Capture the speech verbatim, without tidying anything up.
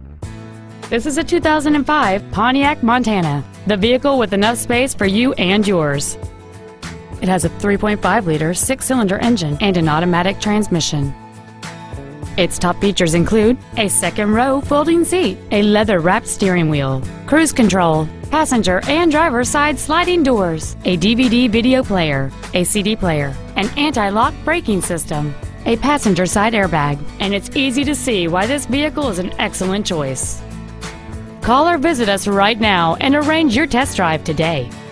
This is a two thousand five Pontiac Montana, the vehicle with enough space for you and yours. It has a three point five liter six-cylinder engine and an automatic transmission. Its top features include a second-row folding seat, a leather-wrapped steering wheel, cruise control, passenger and driver side sliding doors, a D V D video player, a C D player, an anti-lock braking system, a passenger side airbag, and it's easy to see why this vehicle is an excellent choice. Call or visit us right now and arrange your test drive today.